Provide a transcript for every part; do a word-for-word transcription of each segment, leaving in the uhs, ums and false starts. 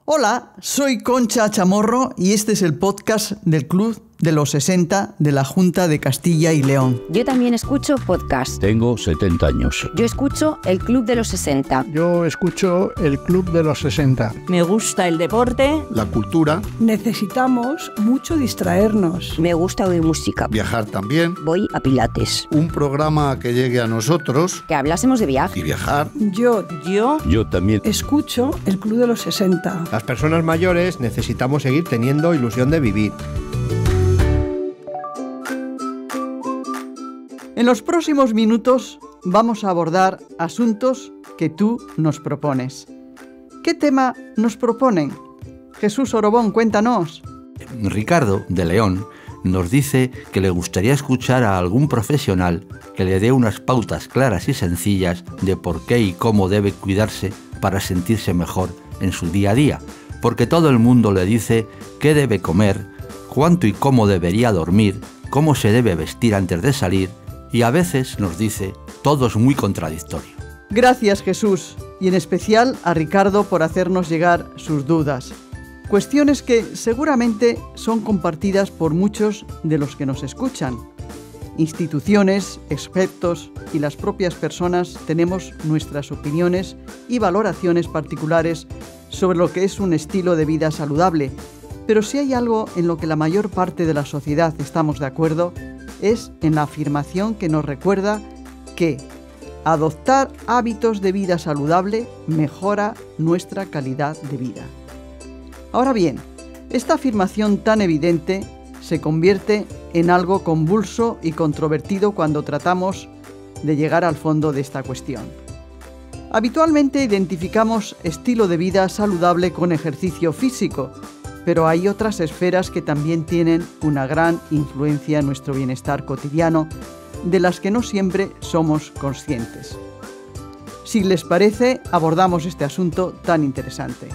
Hola, soy Concha Chamorro y este es el podcast del Club de los sesenta de la Junta de Castilla y León. Yo también escucho podcast. Tengo setenta años. Yo escucho el Club de los sesenta. Yo escucho el Club de los sesenta. Me gusta el deporte. La cultura. Necesitamos mucho distraernos. Me gusta oír música. Viajar también. Voy a Pilates. Un programa que llegue a nosotros. Que hablásemos de viaje. Y viajar. Yo, Yo. Yo también. escucho el Club de los sesenta. Las personas mayores necesitamos seguir teniendo ilusión de vivir. En los próximos minutos vamos a abordar asuntos que tú nos propones. ¿Qué tema nos proponen? Jesús Orobón, cuéntanos. Ricardo, de León, nos dice que le gustaría escuchar a algún profesional que le dé unas pautas claras y sencillas de por qué y cómo debe cuidarse para sentirse mejor en su día a día, porque todo el mundo le dice qué debe comer, cuánto y cómo debería dormir, cómo se debe vestir antes de salir, y a veces nos dice todo es muy contradictorio. Gracias, Jesús, y en especial a Ricardo por hacernos llegar sus dudas. Cuestiones que seguramente son compartidas por muchos de los que nos escuchan. Instituciones, expertos y las propias personas tenemos nuestras opiniones y valoraciones particulares sobre lo que es un estilo de vida saludable, pero si hay algo en lo que la mayor parte de la sociedad estamos de acuerdo, es en la afirmación que nos recuerda que adoptar hábitos de vida saludable mejora nuestra calidad de vida. Ahora bien, esta afirmación tan evidente se convierte en algo convulso y controvertido cuando tratamos de llegar al fondo de esta cuestión. Habitualmente identificamos estilo de vida saludable con ejercicio físico, pero hay otras esferas que también tienen una gran influencia en nuestro bienestar cotidiano, de las que no siempre somos conscientes. Si les parece, abordamos este asunto tan interesante.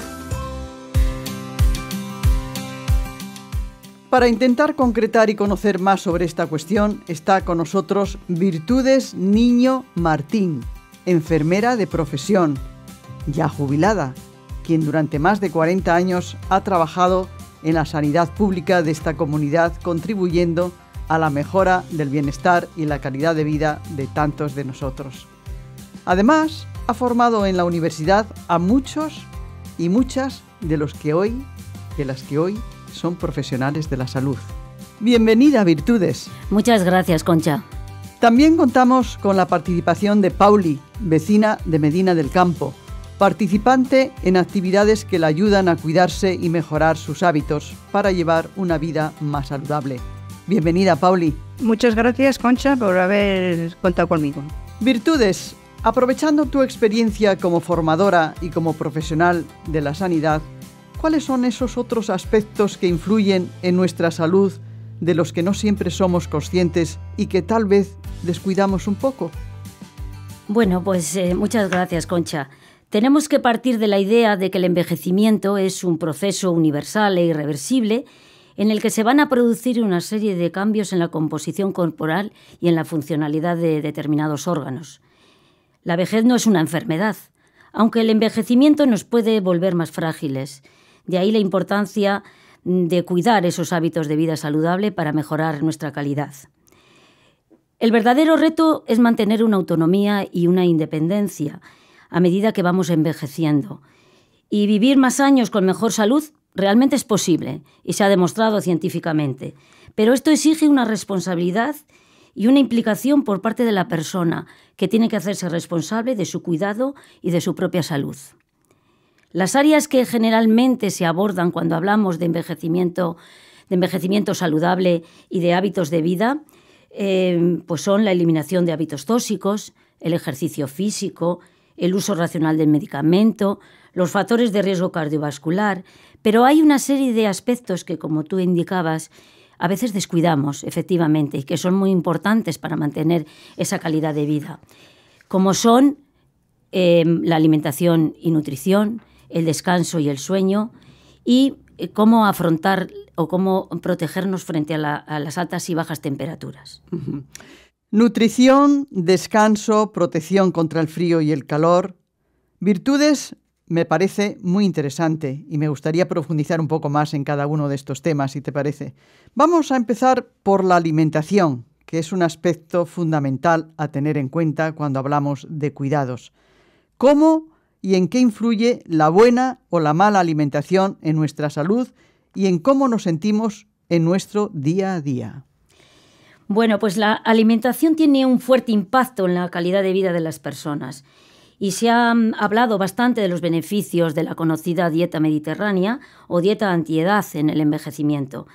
Para intentar concretar y conocer más sobre esta cuestión, está con nosotros Virtudes Niño Martín, enfermera de profesión, ya jubilada, quien durante más de cuarenta años ha trabajado en la sanidad pública de esta comunidad, contribuyendo a la mejora del bienestar y la calidad de vida de tantos de nosotros. Además, ha formado en la universidad a muchos y muchas de los que hoy, de las que hoy son profesionales de la salud. Bienvenida, Virtudes. Muchas gracias, Concha. También contamos con la participación de Pauli, vecina de Medina del Campo, participante en actividades que la ayudan a cuidarse y mejorar sus hábitos para llevar una vida más saludable. Bienvenida, Pauli. Muchas gracias, Concha, por haber contado conmigo. Virtudes, aprovechando tu experiencia como formadora y como profesional de la sanidad, ¿cuáles son esos otros aspectos que influyen en nuestra salud de los que no siempre somos conscientes y que tal vez descuidamos un poco? Bueno, pues eh, muchas gracias, Concha. Tenemos que partir de la idea de que el envejecimiento es un proceso universal e irreversible en el que se van a producir una serie de cambios en la composición corporal y en la funcionalidad de determinados órganos. La vejez no es una enfermedad, aunque el envejecimiento nos puede volver más frágiles. De ahí la importancia de cuidar esos hábitos de vida saludable para mejorar nuestra calidad. El verdadero reto es mantener una autonomía y una independencia a medida que vamos envejeciendo. Y vivir más años con mejor salud realmente es posible y se ha demostrado científicamente. Pero esto exige una responsabilidad y una implicación por parte de la persona, que tiene que hacerse responsable de su cuidado y de su propia salud. Las áreas que generalmente se abordan cuando hablamos de envejecimiento, de envejecimiento saludable y de hábitos de vida, eh, pues son la eliminación de hábitos tóxicos, el ejercicio físico, el uso racional del medicamento, los factores de riesgo cardiovascular, pero hay una serie de aspectos que, como tú indicabas, a veces descuidamos, efectivamente, y que son muy importantes para mantener esa calidad de vida, como son eh, la alimentación y nutrición, el descanso y el sueño, y eh, cómo afrontar o cómo protegernos frente a, la, a las altas y bajas temperaturas. Uh-huh. Nutrición, descanso, protección contra el frío y el calor. Virtudes, me parece muy interesante y me gustaría profundizar un poco más en cada uno de estos temas, si te parece. Vamos a empezar por la alimentación, que es un aspecto fundamental a tener en cuenta cuando hablamos de cuidados. ¿Cómo y en qué influye la buena o la mala alimentación en nuestra salud y en cómo nos sentimos en nuestro día a día? Bueno, pues la alimentación tiene un fuerte impacto en la calidad de vida de las personas. Y se ha hablado bastante de los beneficios de la conocida dieta mediterránea o dieta antiedad en el envejecimiento.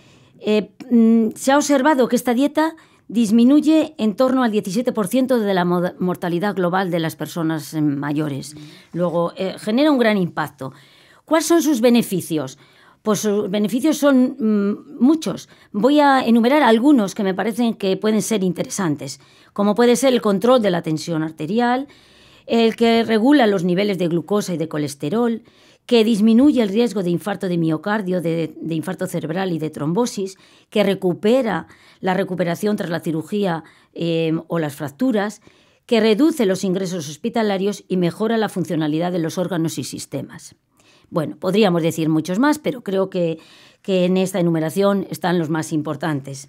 Eh, se ha observado que esta dieta disminuye en torno al diecisiete por ciento de la mortalidad global de las personas mayores. Luego, eh, genera un gran impacto. ¿Cuáles son sus beneficios? Pues sus beneficios son mmm, muchos. Voy a enumerar algunos que me parecen que pueden ser interesantes, como puede ser el control de la tensión arterial, el que regula los niveles de glucosa y de colesterol, que disminuye el riesgo de infarto de miocardio, de, de infarto cerebral y de trombosis, que recupera la recuperación tras la cirugía eh, o las fracturas, que reduce los ingresos hospitalarios y mejora la funcionalidad de los órganos y sistemas. Bueno, podríamos decir muchos más, pero creo que, que en esta enumeración están los más importantes.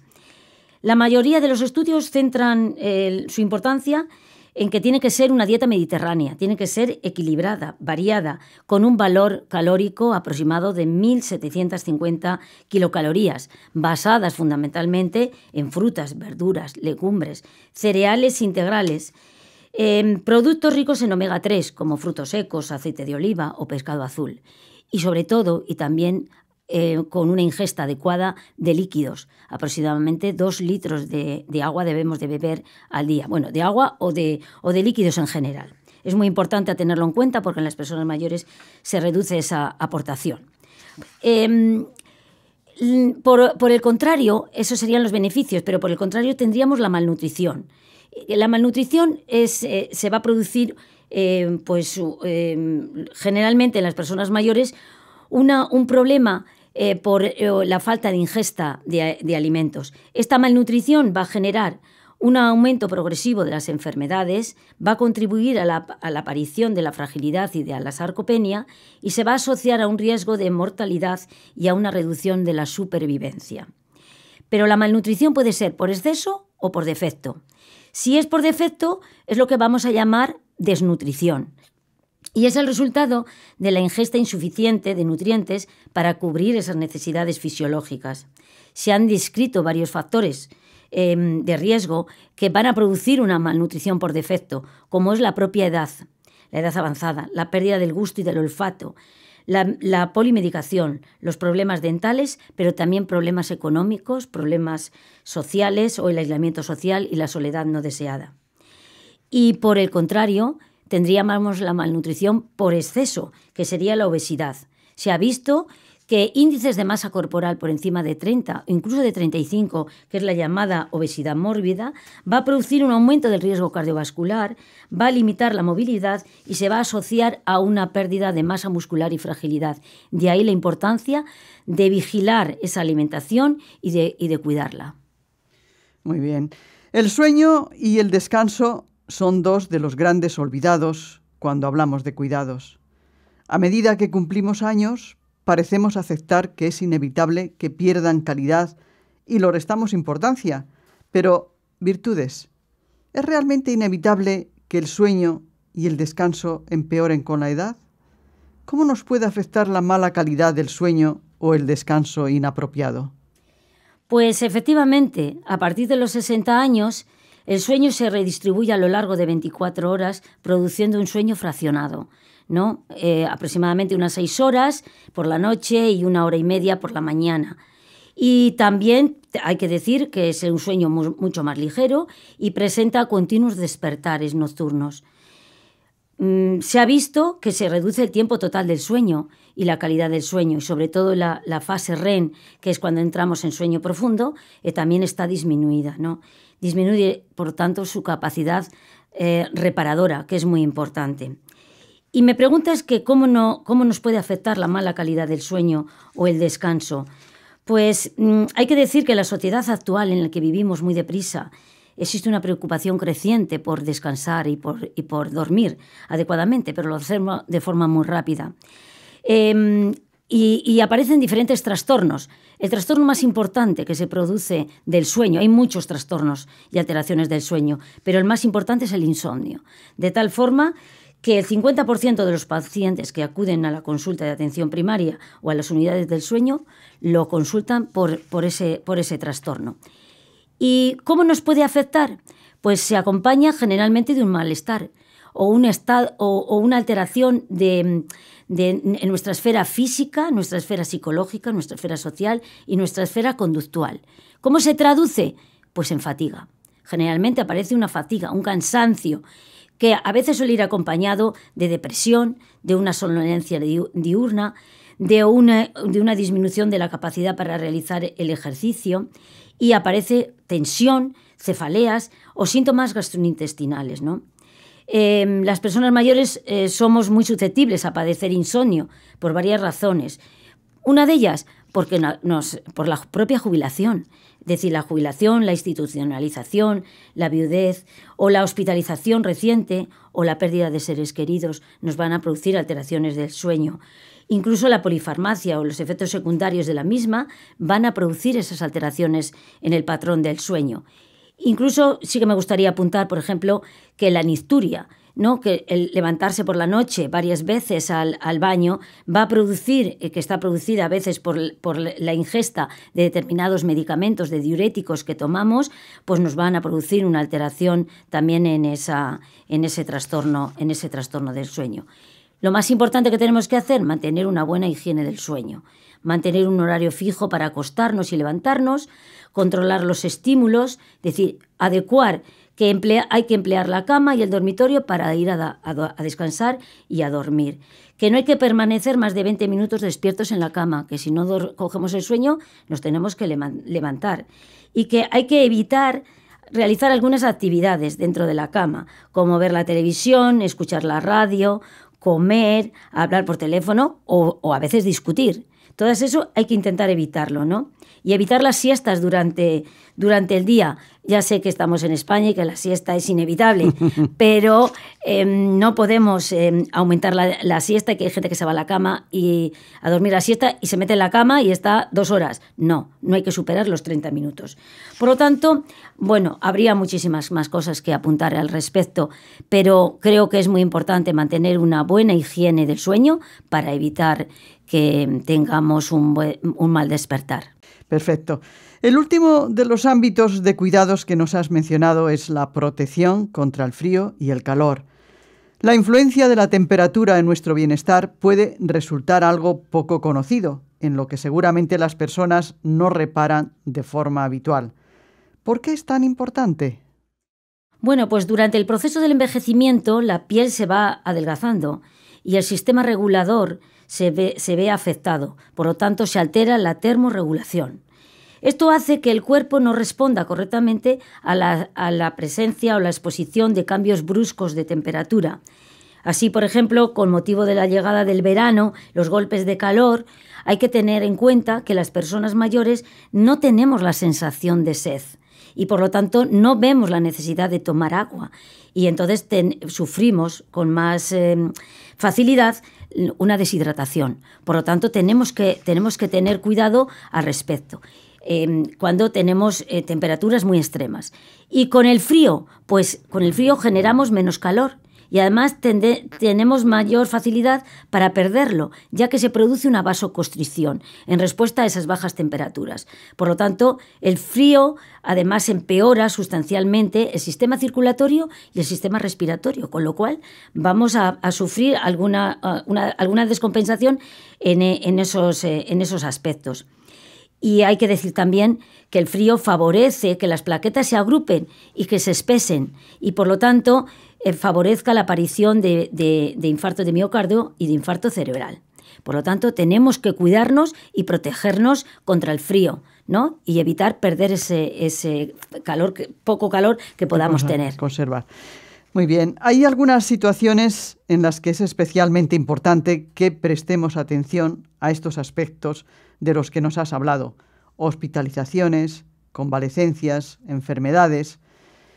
La mayoría de los estudios centran eh, su importancia en que tiene que ser una dieta mediterránea, tiene que ser equilibrada, variada, con un valor calórico aproximado de mil setecientas cincuenta kilocalorías, basadas fundamentalmente en frutas, verduras, legumbres, cereales integrales, eh, productos ricos en omega tres, como frutos secos, aceite de oliva o pescado azul, y sobre todo, y también Eh, con una ingesta adecuada de líquidos. Aproximadamente dos litros de, de agua debemos de beber al día. Bueno, de agua o de, o de líquidos en general. Es muy importante tenerlo en cuenta porque en las personas mayores se reduce esa aportación. Eh, por, por el contrario, esos serían los beneficios, pero por el contrario tendríamos la malnutrición. La malnutrición es, eh, se va a producir eh, pues, eh, generalmente en las personas mayores Una, un problema eh, por eh, la falta de ingesta de, de alimentos. Esta malnutrición va a generar un aumento progresivo de las enfermedades, va a contribuir a la, a la aparición de la fragilidad y de la sarcopenia y se va a asociar a un riesgo de mortalidad y a una reducción de la supervivencia. Pero la malnutrición puede ser por exceso o por defecto. Si es por defecto, es lo que vamos a llamar desnutrición. Y es el resultado de la ingesta insuficiente de nutrientes para cubrir esas necesidades fisiológicas. Se han descrito varios factores eh, de riesgo que van a producir una malnutrición por defecto, como es la propia edad, la edad avanzada, la pérdida del gusto y del olfato, la, la polimedicación, los problemas dentales, pero también problemas económicos, problemas sociales o el aislamiento social y la soledad no deseada. Y por el contrario, tendríamos la malnutrición por exceso, que sería la obesidad. Se ha visto que índices de masa corporal por encima de treinta, incluso de treinta y cinco, que es la llamada obesidad mórbida, va a producir un aumento del riesgo cardiovascular, va a limitar la movilidad y se va a asociar a una pérdida de masa muscular y fragilidad. De ahí la importancia de vigilar esa alimentación y de, y de cuidarla. Muy bien. El sueño y el descanso son dos de los grandes olvidados cuando hablamos de cuidados. A medida que cumplimos años, parecemos aceptar que es inevitable que pierdan calidad y lo restamos importancia. Pero, virtudes, ¿es realmente inevitable que el sueño y el descanso empeoren con la edad? ¿Cómo nos puede afectar la mala calidad del sueño o el descanso inapropiado? Pues efectivamente, a partir de los sesenta años, el sueño se redistribuye a lo largo de veinticuatro horas, produciendo un sueño fraccionado, ¿no? Eh, aproximadamente unas seis horas por la noche y una hora y media por la mañana. Y también hay que decir que es un sueño mu- mucho más ligero y presenta continuos despertares nocturnos. Mm, se ha visto que se reduce el tiempo total del sueño y la calidad del sueño, y sobre todo la, la fase R E M, que es cuando entramos en sueño profundo, eh, también está disminuida, ¿no? Disminuye, por tanto, su capacidad eh, reparadora, que es muy importante. Y me preguntas que cómo, no, cómo nos puede afectar la mala calidad del sueño o el descanso. Pues mmm, hay que decir que la sociedad actual en la que vivimos muy deprisa, existe una preocupación creciente por descansar y por, y por dormir adecuadamente, pero lo hacemos de forma muy rápida. Eh, y, y aparecen diferentes trastornos. El trastorno más importante que se produce del sueño, hay muchos trastornos y alteraciones del sueño, pero el más importante es el insomnio. De tal forma que el cincuenta por ciento de los pacientes que acuden a la consulta de atención primaria o a las unidades del sueño lo consultan por, por, ese, por ese trastorno. ¿Y cómo nos puede afectar? Pues se acompaña generalmente de un malestar o, un estado, o, o una alteración de, de, en nuestra esfera física, nuestra esfera psicológica, nuestra esfera social y nuestra esfera conductual. ¿Cómo se traduce? Pues en fatiga. Generalmente aparece una fatiga, un cansancio, que a veces suele ir acompañado de depresión, de una somnolencia diurna, de una, de una disminución de la capacidad para realizar el ejercicio, y aparece tensión, cefaleas o síntomas gastrointestinales, ¿no? Eh, las personas mayores eh, somos muy susceptibles a padecer insomnio por varias razones. Una de ellas, porque nos, por la propia jubilación. Es decir, la jubilación, la institucionalización, la viudez o la hospitalización reciente o la pérdida de seres queridos nos van a producir alteraciones del sueño. Incluso la polifarmacia o los efectos secundarios de la misma van a producir esas alteraciones en el patrón del sueño. Incluso sí que me gustaría apuntar, por ejemplo, que la nicturia, ¿no? Que el levantarse por la noche varias veces al, al baño va a producir, eh, que está producida a veces por, por la ingesta de determinados medicamentos, de diuréticos que tomamos, pues nos van a producir una alteración también en, esa, en, ese trastorno, en ese trastorno del sueño. Lo más importante que tenemos que hacer, mantener una buena higiene del sueño, mantener un horario fijo para acostarnos y levantarnos, controlar los estímulos, es decir, adecuar que emplea, hay que emplear la cama y el dormitorio para ir a, a, a descansar y a dormir. Que no hay que permanecer más de veinte minutos despiertos en la cama, que si no cogemos el sueño nos tenemos que levantar. Y que hay que evitar realizar algunas actividades dentro de la cama, como ver la televisión, escuchar la radio, comer, hablar por teléfono o, o a veces discutir. Todo eso hay que intentar evitarlo, ¿no? Y evitar las siestas durante, durante el día. Ya sé que estamos en España y que la siesta es inevitable, pero eh, no podemos eh, aumentar la, la siesta, que hay gente que se va a la cama y a dormir la siesta y se mete en la cama y está dos horas. No, no hay que superar los treinta minutos. Por lo tanto, bueno, habría muchísimas más cosas que apuntar al respecto, pero creo que es muy importante mantener una buena higiene del sueño para evitar que tengamos un, buen, un mal despertar. Perfecto. El último de los ámbitos de cuidados que nos has mencionado es la protección contra el frío y el calor. La influencia de la temperatura en nuestro bienestar puede resultar algo poco conocido, en lo que seguramente las personas no reparan de forma habitual. ¿Por qué es tan importante? Bueno, pues durante el proceso del envejecimiento la piel se va adelgazando y el sistema regulador se ve, se ve afectado. Por lo tanto, se altera la termorregulación. Esto hace que el cuerpo no responda correctamente a la, a la presencia o la exposición de cambios bruscos de temperatura. Así, por ejemplo, con motivo de la llegada del verano, los golpes de calor, hay que tener en cuenta que las personas mayores no tenemos la sensación de sed y, por lo tanto, no vemos la necesidad de tomar agua. Y entonces ten, sufrimos con más eh, facilidad una deshidratación. Por lo tanto, tenemos que, tenemos que tener cuidado al respecto. Eh, cuando tenemos eh, temperaturas muy extremas. Y con el frío, pues con el frío generamos menos calor y además tende, tenemos mayor facilidad para perderlo, ya que se produce una vasoconstricción en respuesta a esas bajas temperaturas. Por lo tanto, el frío además empeora sustancialmente el sistema circulatorio y el sistema respiratorio, con lo cual vamos a, a sufrir alguna, una, alguna descompensación en, en, esos, en esos aspectos. Y hay que decir también que el frío favorece que las plaquetas se agrupen y que se espesen y, por lo tanto, eh, favorezca la aparición de, de, de infarto de miocardio y de infarto cerebral. Por lo tanto, tenemos que cuidarnos y protegernos contra el frío, ¿no? Y evitar perder ese, ese calor, poco calor que podamos tener. Conservar. Muy bien. Hay algunas situaciones en las que es especialmente importante que prestemos atención a estos aspectos de los que nos has hablado. Hospitalizaciones, convalecencias, enfermedades.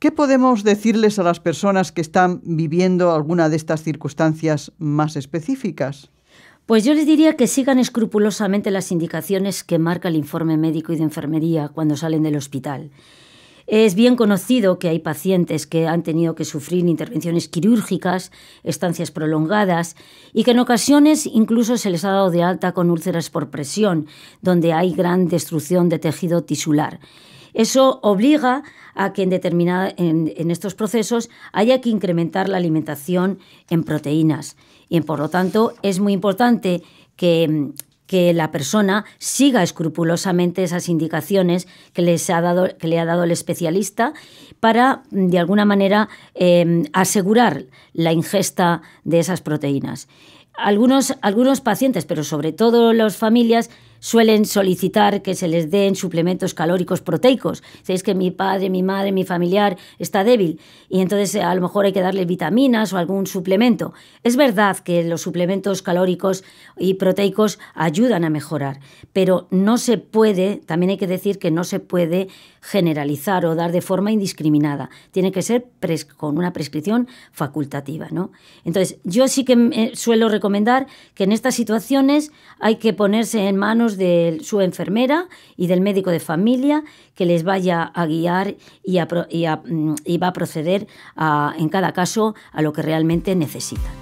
¿Qué podemos decirles a las personas que están viviendo alguna de estas circunstancias más específicas? Pues yo les diría que sigan escrupulosamente las indicaciones que marca el informe médico y de enfermería cuando salen del hospital. Es bien conocido que hay pacientes que han tenido que sufrir intervenciones quirúrgicas, estancias prolongadas y que en ocasiones incluso se les ha dado de alta con úlceras por presión, donde hay gran destrucción de tejido tisular. Eso obliga a que en, determinada, en, en estos procesos haya que incrementar la alimentación en proteínas. Y por lo tanto es muy importante que, que la persona siga escrupulosamente esas indicaciones que, les ha dado, que le ha dado el especialista para, de alguna manera, eh, asegurar la ingesta de esas proteínas. Algunos, algunos pacientes, pero sobre todo las familias, suelen solicitar que se les den suplementos calóricos proteicos. Si es que mi padre, mi madre, mi familiar está débil y entonces a lo mejor hay que darle vitaminas o algún suplemento. Es verdad que los suplementos calóricos y proteicos ayudan a mejorar, pero no se puede, también hay que decir que no se puede generalizar o dar de forma indiscriminada. Tiene que ser pres- con una prescripción facultativa, ¿no? Entonces, yo sí que eh, suelo recomendar que en estas situaciones hay que ponerse en manos de su enfermera y del médico de familia que les vaya a guiar y, a, y, a, y va a proceder a, en cada caso a lo que realmente necesitan.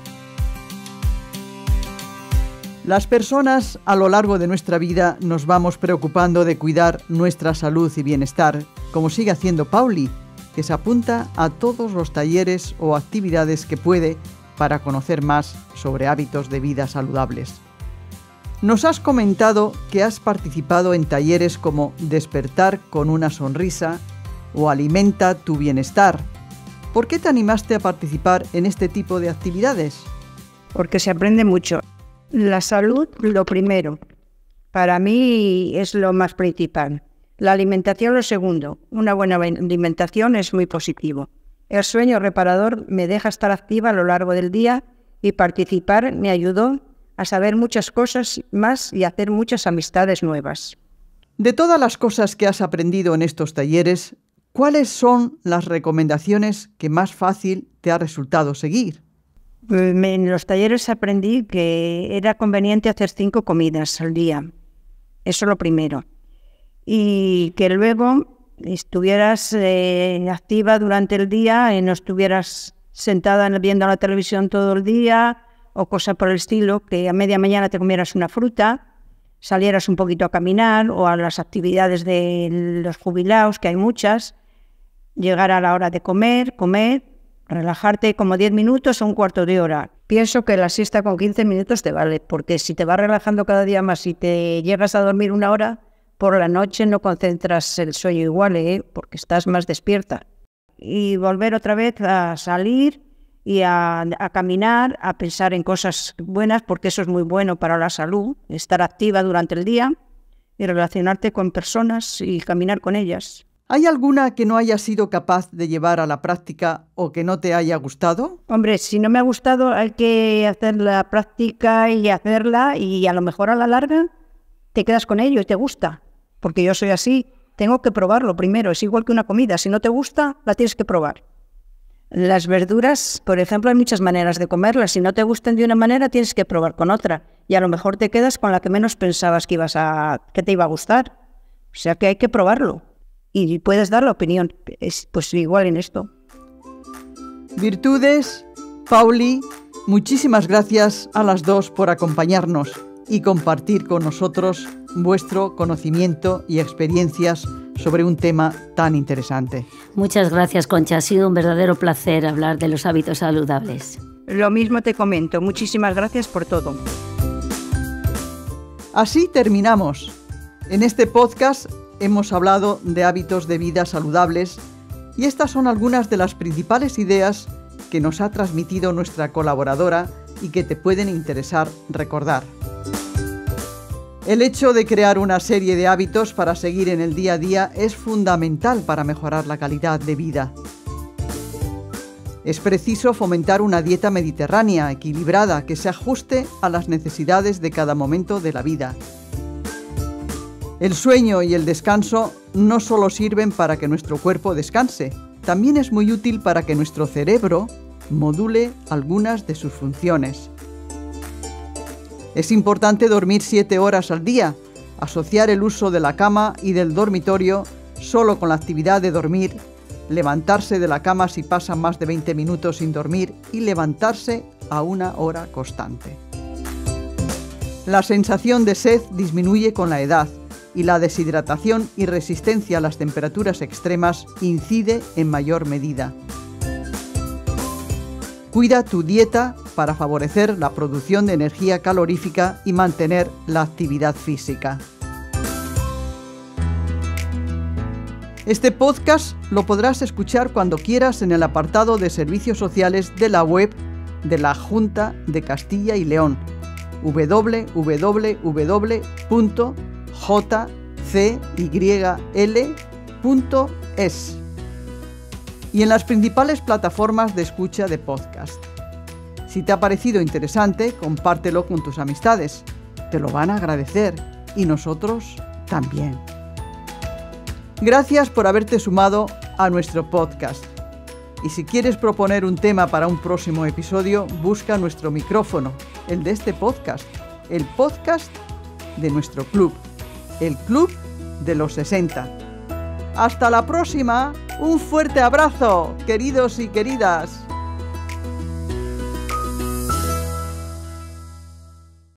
Las personas a lo largo de nuestra vida nos vamos preocupando de cuidar nuestra salud y bienestar, como sigue haciendo Pauli, que se apunta a todos los talleres o actividades que puede para conocer más sobre hábitos de vida saludables. Nos has comentado que has participado en talleres como Despertar con una sonrisa o Alimenta tu bienestar. ¿Por qué te animaste a participar en este tipo de actividades? Porque se aprende mucho. La salud, lo primero. Para mí es lo más principal. La alimentación, lo segundo. Una buena alimentación es muy positivo. El sueño reparador me deja estar activa a lo largo del día y participar me ayudó a saber muchas cosas más y hacer muchas amistades nuevas. De todas las cosas que has aprendido en estos talleres, ¿cuáles son las recomendaciones que más fácil te ha resultado seguir? En los talleres aprendí que era conveniente hacer cinco comidas al día. Eso lo primero. Y que luego estuvieras eh, activa durante el día y no estuvieras sentada viendo la televisión todo el día o cosas por el estilo, que a media mañana te comieras una fruta, salieras un poquito a caminar o a las actividades de los jubilados, que hay muchas, llegar a la hora de comer, comer, relajarte como diez minutos o un cuarto de hora. Pienso que la siesta con quince minutos te vale, porque si te vas relajando cada día más y te llegas a dormir una hora, por la noche no concentras el sueño igual, ¿eh? Porque estás más despierta. Y volver otra vez a salir y a, a caminar, a pensar en cosas buenas, porque eso es muy bueno para la salud, estar activa durante el día y relacionarte con personas y caminar con ellas. ¿Hay alguna que no hayas sido capaz de llevar a la práctica o que no te haya gustado? Hombre, si no me ha gustado hay que hacer la práctica y hacerla y a lo mejor a la larga te quedas con ello y te gusta, porque yo soy así, tengo que probarlo primero, es igual que una comida, si no te gusta la tienes que probar. Las verduras, por ejemplo, hay muchas maneras de comerlas. Si no te gustan de una manera, tienes que probar con otra. Y a lo mejor te quedas con la que menos pensabas que, ibas a, que te iba a gustar. O sea que hay que probarlo. Y puedes dar la opinión. Es, pues igual en esto. Virtudes, Pauli, muchísimas gracias a las dos por acompañarnos y compartir con nosotros vuestro conocimiento y experiencias sobre un tema tan interesante. Muchas gracias, Concha. Ha sido un verdadero placer hablar de los hábitos saludables. Lo mismo te comento. Muchísimas gracias por todo. Así terminamos. En este podcast hemos hablado de hábitos de vida saludables y estas son algunas de las principales ideas que nos ha transmitido nuestra colaboradora y que te pueden interesar recordar. El hecho de crear una serie de hábitos para seguir en el día a día es fundamental para mejorar la calidad de vida. Es preciso fomentar una dieta mediterránea, equilibrada, que se ajuste a las necesidades de cada momento de la vida. El sueño y el descanso no solo sirven para que nuestro cuerpo descanse, también es muy útil para que nuestro cerebro module algunas de sus funciones. Es importante dormir siete horas al día, asociar el uso de la cama y del dormitorio solo con la actividad de dormir, levantarse de la cama si pasan más de veinte minutos sin dormir y levantarse a una hora constante. La sensación de sed disminuye con la edad y la deshidratación y resistencia a las temperaturas extremas incide en mayor medida. Cuida tu dieta para favorecer la producción de energía calorífica y mantener la actividad física. Este podcast lo podrás escuchar cuando quieras en el apartado de servicios sociales de la web de la Junta de Castilla y León, doble u doble u doble u punto j c y l punto es y en las principales plataformas de escucha de podcast. Si te ha parecido interesante, compártelo con tus amistades. Te lo van a agradecer y nosotros también. Gracias por haberte sumado a nuestro podcast. Y si quieres proponer un tema para un próximo episodio, busca nuestro micrófono, el de este podcast, el podcast de nuestro club, el Club de los sesenta. ¡Hasta la próxima! ¡Un fuerte abrazo, queridos y queridas!